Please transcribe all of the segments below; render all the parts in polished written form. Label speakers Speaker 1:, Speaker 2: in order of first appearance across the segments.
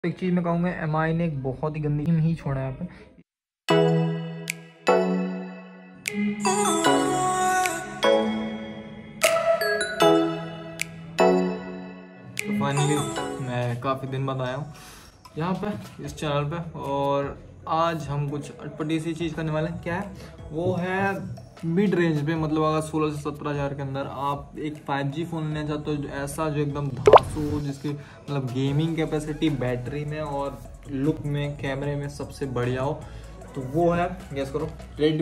Speaker 1: एक चीज़ मैं कहूँगा, एमआई ने एक बहुत ही गंदी टीम ही छोड़ा है यहाँ पे। तो फाइनली मैं काफ़ी दिन बाद आया हूँ यहाँ पे इस चैनल पे, और आज हम कुछ अटपटी सी चीज़ करने वाले हैं। क्या है वो है, मिड रेंज पे, मतलब अगर 16 से 17 हज़ार के अंदर आप एक 5G फ़ोन लेना चाहते हो, ऐसा जो एकदम धांसू हो, जिसकी मतलब गेमिंग कैपेसिटी, बैटरी में और लुक में, कैमरे में सबसे बढ़िया हो, तो वो है, गेस करो,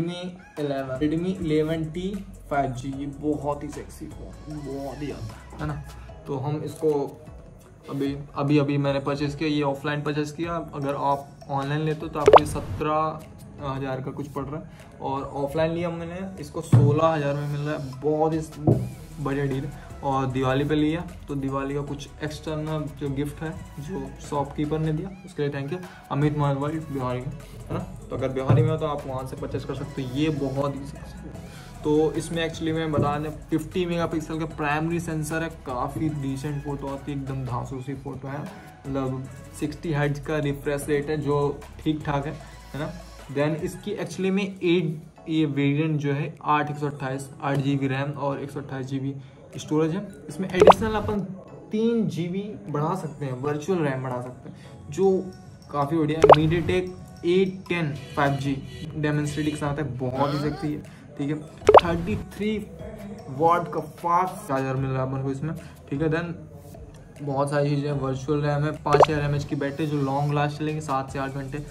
Speaker 1: Redmi 11T 5G। ये बहुत ही सेक्सी फ़ोन, बहुत ही ज़्यादा, है ना। तो हम इसको अभी मैंने परचेज़ किया, ये ऑफलाइन परचेज़ किया। अगर आप ऑनलाइन लेते हो तो आपको 17,000 का कुछ पड़ रहा है, और ऑफलाइन लिया मैंने इसको 16,000 में मिल रहा है। बहुत ही बढ़िया डील है। और दिवाली पे लिया, तो दिवाली का कुछ एक्सटर्नल जो गिफ्ट है जो शॉपकीपर ने दिया, उसके लिए thank you. Amit mobile Bihari का, है ना। तो अगर बिहारी में हो तो आप वहाँ से परचेज़ कर सकते हो। ये बहुत ही तो इसमें एक्चुअली मैं बता दें 50 मेगापिक्सल का प्राइमरी सेंसर है। काफ़ी डिसेंट फ़ोटो आती है, एकदम धांसू सी फ़ोटो है। मतलब 60 हर्ट्ज का रिफ्रेश रेट है, जो ठीक ठाक है ना। देन इसकी एक्चुअली में ये वेरिएंट जो है 8 GB रैम और 128 GB स्टोरेज है। इसमें एडिशनल अपन 3 GB बढ़ा सकते हैं, वर्चुअल रैम बढ़ा सकते हैं, जो काफ़ी बढ़िया है। मीडियाटेक 810 5G डेमोन्स्ट्रेटिंग के साथ है, बहुत ही सेक्सी है, ठीक है। 33 वाट का फास्ट चार्जर मिल रहा है अपन को इसमें, ठीक है। देन बहुत सारी चीज़ें, वर्चुअल रैम है, 5000 mAh की बैटरी जो लॉन्ग लास्ट चलेंगे 7 से 8 घंटे।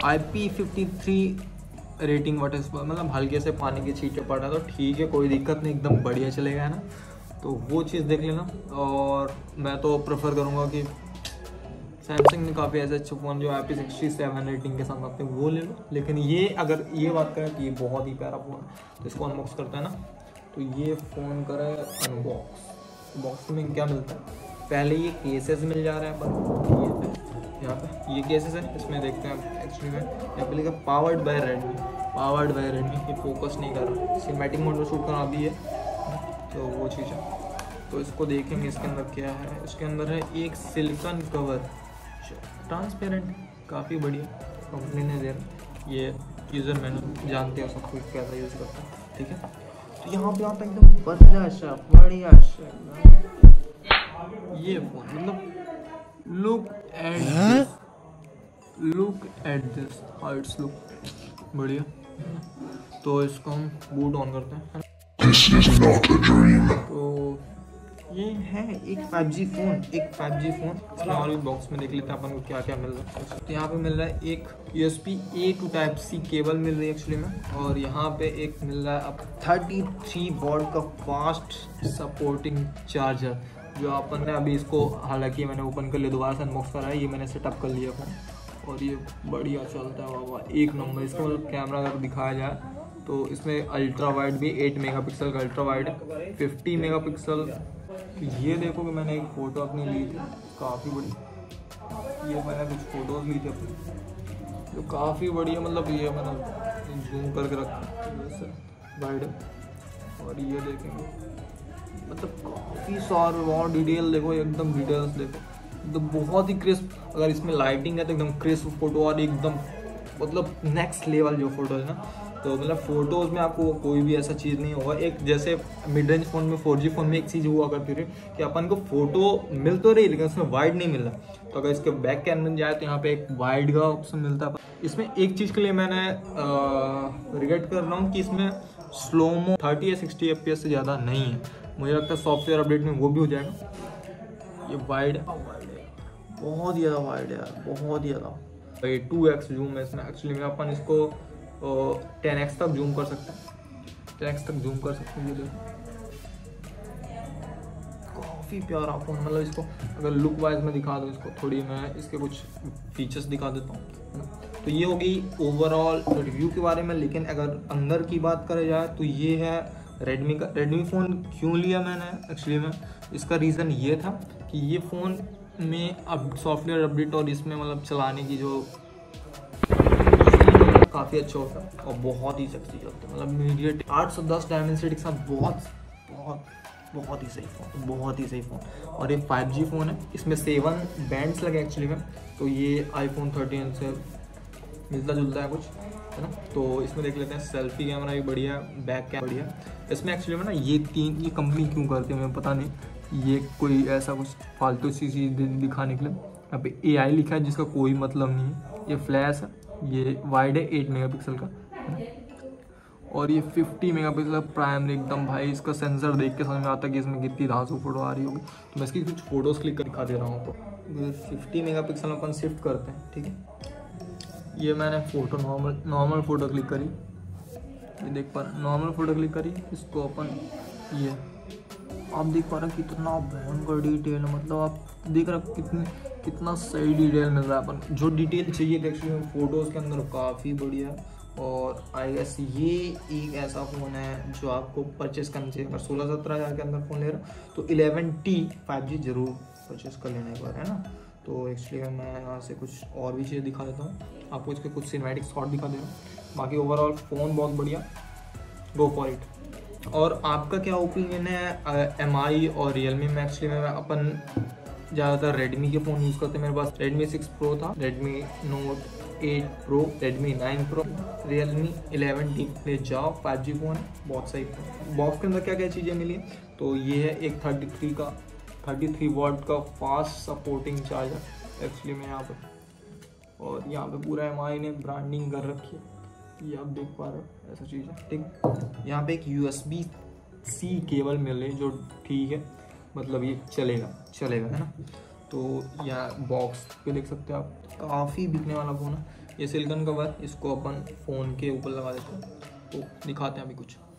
Speaker 1: IP53 रेटिंग वाटर, मतलब हल्के से पानी की छींटे पड़ रहा है तो ठीक है, कोई दिक्कत नहीं, एकदम बढ़िया चलेगा, है ना। तो वो चीज़ देख लेना। और मैं तो प्रेफर करूँगा कि सैमसंग ने काफ़ी ऐसे अच्छे फ़ोन जो IP67 रेटिंग के साथ आते हैं वो ले लो। लेकिन ये अगर ये बात करें कि ये बहुत ही प्यारा फ़ोन है, तो इसको अनबॉक्स करता है ना, तो ये फ़ोन करे अनबॉक्स। बॉक्स में क्या मिलता है, पहले ये केसेस मिल जा रहा है पर यहाँ पे ये केसेस है। इसमें देखते हैं एक्चुअली में यहाँ पे लिखा पावर्ड बाय रेडमी। ये फोकस नहीं कर रहा, सिनेमैटिक मोड में शूट करना भी है, तो वो चीज़ है। तो इसको देखेंगे इसके अंदर क्या है। इसके अंदर है एक सिलिकॉन कवर, ट्रांसपेरेंट, काफ़ी बढ़िया कंपनी ने दे रहा। ये यूज़र मैनुअल जानते हो सब कुछ कैसा यूज़ करता है, ठीक है। तो यहाँ पे आता है एकदम बढ़िया ये फोन, मतलब look at this how it's look, बढ़िया। तो इसको हम बूट ऑन करते हैं। तो ये है एक 5G फ़ोन, इसमें और भी बॉक्स में देख लेते हैं अपन को क्या क्या मिल रहा है। तो यहाँ पे मिल रहा है एक USB A to Type-C cable मिल रही है एक्चुअली में, और यहाँ पे एक मिल रहा है अब 33 वॉट का फास्ट सपोर्टिंग चार्जर, जो अपन ने अभी इसको, हालांकि मैंने ओपन कर लिया, दोबारा से अनबॉक्स करा है, ये मैंने सेटअप कर लिया फ़ोन, और ये बढ़िया चलता है बाबा, एक नंबर। इसका मतलब कैमरा अगर दिखाया जाए तो इसमें अल्ट्रा वाइड भी 8 मेगापिक्सल का अल्ट्रा वाइड है, 50 मेगापिक्सल। ये देखो कि मैंने एक फ़ोटो अपनी ली थी, काफ़ी बड़ी, ये मैंने कुछ फ़ोटोज़ ली थी अपनी, जो काफ़ी बढ़िया, मतलब ये मैंने जूम करके रखा वाइड है। और ये देखेंगे, मतलब काफ़ी सारे और डिटेल देखो, एकदम डिटेल्स देखो, एकदम बहुत ही क्रिस्प। अगर इसमें लाइटिंग है तो एकदम क्रिस्प फोटो, और एकदम मतलब नेक्स्ट लेवल जो फोटो है ना। तो मतलब फ़ोटोज़ में आपको कोई भी ऐसा चीज़ नहीं होगा। एक जैसे मिड रेंज फ़ोन में, 4G फ़ोन में एक चीज़ हुआ करती थी कि अपन को फ़ोटो मिल तो रही, लेकिन उसमें वाइड नहीं मिल रहा। तो अगर इसके बैक कैमरे में जाए तो यहाँ पे एक वाइड का ऑप्शन मिलता है। इसमें एक चीज़ के लिए मैंने रिग्रेट कर रहा हूँ कि इसमें स्लोमो 30 या 60 FPS से ज़्यादा नहीं है। मुझे लगता है सॉफ्टवेयर अपडेट में वो भी हो जाएगा। ये वाइड है, बहुत ज़्यादा वाइड है यार, बहुत ज़्यादा। ये 2x जूम है इसमें एक्चुअली में, अपन इसको 10x तक जूम कर सकते हैं, 10x तक जूम कर सकते हैं। ये देखो काफ़ी प्यारा फ़ोन, मतलब इसको अगर लुक वाइज में दिखा दूँ, इसको थोड़ी मैं इसके कुछ फीचर्स दिखा देता हूँ। तो ये हो गई ओवरऑल रिव्यू के बारे में। लेकिन अगर अंदर की बात करें जाए तो ये है रेडमी फ़ोन क्यों लिया मैंने एक्चुअली में, इसका रीज़न ये था कि ये फ़ोन में अब सॉफ्टवेयर अपडेट और इसमें मतलब चलाने की जो काफ़ी अच्छा होता है, और बहुत ही सेक्सी चलता है। मतलब मीडियाटेक 810 डायमेंसिटी के साथ बहुत बहुत ही सही फ़ोन, बहुत ही सही फ़ोन। और ये 5G फ़ोन है, इसमें 7 बैंड्स लगे एक्चुअली में, तो ये iPhone 13 से मिलता जुलता है कुछ, है ना। तो इसमें देख लेते हैं, सेल्फी कैमरा भी बढ़िया, बैक कैमरा बढ़िया। इसमें एक्चुअली में ना ये कंपनी क्यों करती है मुझे पता नहीं, ये कोई ऐसा कुछ फालतू सी चीज़ दिखाने के लिए। यहाँ पे AI लिखा है जिसका कोई मतलब नहीं है। ये फ्लैश है, ये वाइड है 8 मेगापिक्सल का, और ये 50 मेगापिक्सल प्राइमरी एकदम। भाई इसका सेंसर देख के समझ में आता है कि इसमें कितनी धांसू फोटो आ रही होगी। तो मैं इसकी कुछ फोटोज़ क्लिक कर दिखा दे रहा हूँ आपको। 50 मेगापिक्सल में अपन शिफ्ट करते हैं, ठीक है। ये मैंने फ़ोटो नॉर्मल फ़ोटो क्लिक करी, ये देख पा रहे नॉर्मल फ़ोटो क्लिक करी, इसको अपन ये आप देख पा रहे हैं कितना भयंकर डिटेल, मतलब आप देख रहे हो कितना सही डिटेल मिल रहा है। अपन जो डिटेल चाहिए एक्चुअली फ़ोटोज़ के अंदर काफ़ी बढ़िया है। और आई गेस ये एक ऐसा फ़ोन है जो आपको परचेस करना चाहिए। अगर 16-17 हज़ार के अंदर फ़ोन ले रहा हो तो 11T 5G ज़रूर परचेस कर लेने एक बार, है ना। तो एक्चुअली मैं यहाँ से कुछ और भी चीज़ें दिखा देता हूँ आपको, इसके कुछ सिनेमैटिक शॉट दिखा दे रहा हूँ। बाकी ओवरऑल फ़ोन बहुत बढ़िया, गो फॉर इट। और आपका क्या ओपिनियन है MI और Realme में? एक्चुअली में अपन ज़्यादातर रेडमी के फ़ोन यूज़ करते हैं। मेरे पास Redmi 6 Pro था, Redmi Note 8 Pro, Redmi 9 Pro, Realme 11T ले जाओ, 5G फ़ोन है, बहुत सही फ़ोन। बॉक्स के अंदर क्या क्या चीज़ें मिली हैं, तो ये है एक 33 वाट का फास्ट सपोर्टिंग चार्जर एक्चुअली में यहाँ पर। और यहाँ पे पूरा MI ने ब्रांडिंग कर रखी है, ये आप देख पा रहे हो, ऐसा चीज़ है, ठीक। यहाँ पे एक USB-C केबल मिल रही है जो ठीक है, मतलब ये चलेगा, है ना। तो यहाँ बॉक्स पे देख सकते हो आप, काफ़ी बिकने वाला फ़ोन है। ये सिलिकॉन कवर, इसको अपन फ़ोन के ऊपर लगा देते हैं। तो दिखाते हैं अभी कुछ।